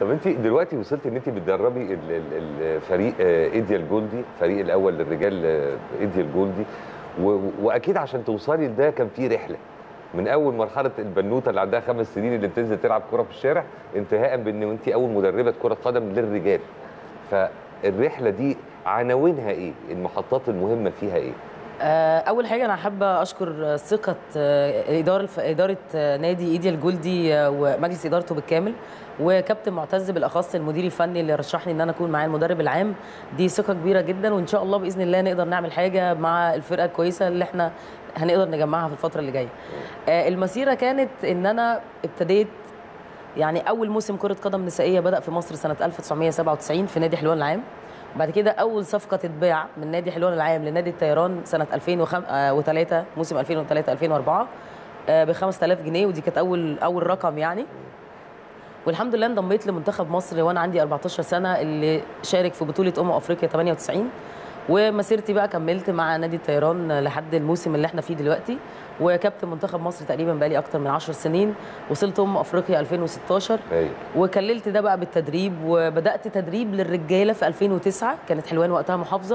طب انت دلوقتي وصلت ان انت بتدربي الفريق ايديال جولدي، الفريق الاول للرجال ايديال جولدي، واكيد عشان توصلي لده كان في رحله من اول مرحله البنوته اللي عندها 5 سنين اللي بتنزل تلعب كره في الشارع، انتهاء بان انت اول مدربه كره قدم للرجال. فالرحله دي عناوينها ايه؟ المحطات المهمه فيها ايه؟ اول حاجه انا حابه اشكر ثقه اداره نادي ايديال جولدي ومجلس ادارته بالكامل، وكابتن معتز بالاخص المدير الفني اللي رشحني ان انا اكون معاه المدرب العام. دي ثقه كبيره جدا، وان شاء الله باذن الله نقدر نعمل حاجه مع الفرقه الكويسه اللي احنا هنقدر نجمعها في الفتره اللي جايه. المسيره كانت ان انا ابتديت يعني اول موسم كره قدم نسائيه بدا في مصر سنه 1997 في نادي حلوان العام. بعد كده اول صفقه تتباع من نادي حلوان العام لنادي الطيران سنه 2003 موسم 2003 2004 ب 5000 جنيه، ودي كانت اول رقم يعني. والحمد لله انضميت لمنتخب مصر وانا عندي 14 سنه اللي شارك في بطوله افريقيا 98، ومسيرتي بقى كملت مع نادي الطيران لحد الموسم اللي احنا فيه دلوقتي، وكابتن منتخب مصر تقريبا بقالي اكتر من 10 سنين. وصلت افريقيا 2016 وكللت ده بقى بالتدريب، وبدات تدريب للرجاله في 2009 كانت حلوان وقتها محافظه،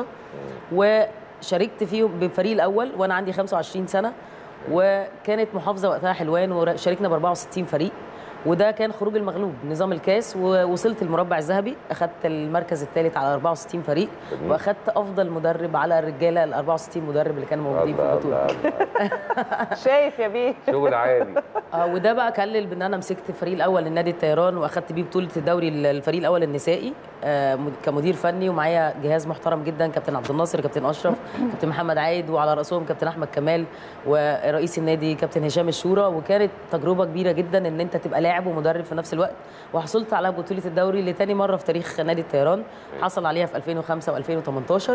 وشاركت فيه بالفريق الاول وانا عندي 25 سنه، وكانت محافظه وقتها حلوان وشاركنا ب 64 فريق، وده كان خروج المغلوب نظام الكاس، ووصلت المربع الذهبي، اخذت المركز الثالث على 64 فريق، واخذت افضل مدرب على الرجاله ال 64 مدرب اللي كانوا موجودين في البطوله. شايف يا بيه شغل عالي. وده بقى كلل بان انا مسكت الفريق الاول لنادي الطيران، واخدت بيه بطوله الدوري الفريق الاول النسائي كمدير فني، ومعايا جهاز محترم جدا، كابتن عبد الناصر، كابتن اشرف، كابتن محمد عايد، وعلى راسهم كابتن احمد كمال، ورئيس النادي كابتن هشام الشورى. وكانت تجربه كبيره جدا ان انت تبقى لاعب ومدرب في نفس الوقت. وحصلت على بطوله الدوري لتاني مره في تاريخ نادي الطيران، حصل عليها في 2005 و2018.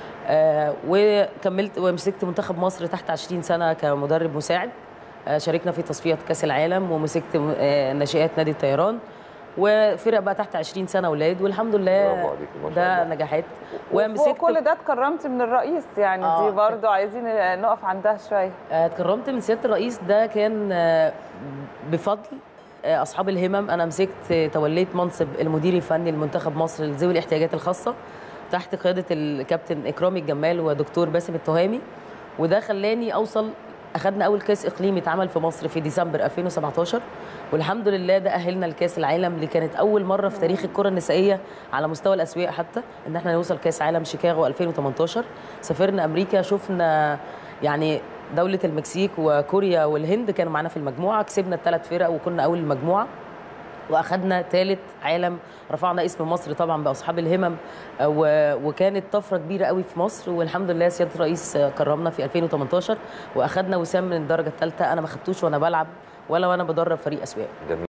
وكملت ومسكت منتخب مصر تحت 20 سنه كمدرب مساعد، شاركنا في تصفيات كاس العالم، ومسكت ناشئات نادي الطيران، وفرق بقى تحت 20 سنه اولاد، والحمد لله ده نجاحات. ومسكت كل ده اتكرمت من الرئيس يعني، دي برضه عايزين نقف عندها شويه. اتكرمت من سياده الرئيس، ده كان بفضل اصحاب الهمم. انا مسكت توليت منصب المدير الفني لمنتخب مصر لذوي الاحتياجات الخاصه تحت قياده الكابتن اكرامي الجمال ودكتور باسم التهامي، وده خلاني اوصل. اخذنا اول كاس اقليمي اتعمل في مصر في ديسمبر 2017، والحمد لله ده اهلنا لكاس العالم، اللي كانت اول مره في تاريخ الكره النسائيه على مستوى الاسوياء حتى ان احنا نوصل كاس عالم شيكاغو 2018. سافرنا امريكا، شفنا يعني دوله المكسيك وكوريا والهند كانوا معانا في المجموعه، كسبنا ال3 فرق وكنا اول المجموعه، واخذنا ثالث عالم، رفعنا اسم مصر طبعا باصحاب الهمم، وكانت طفره كبيره قوي في مصر. والحمد لله سياده الرئيس كرمنا في 2018 واخذنا وسام من الدرجه الثالثه، انا ما خدتوش وانا بلعب ولا وانا بدرب فريق اسواق.